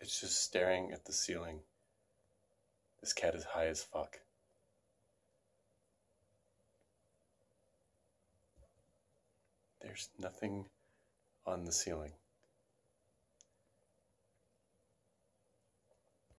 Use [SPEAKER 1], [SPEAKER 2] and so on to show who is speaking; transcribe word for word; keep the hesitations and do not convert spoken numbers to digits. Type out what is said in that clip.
[SPEAKER 1] It's just staring at the ceiling. This cat is high as fuck. There's nothing on the ceiling.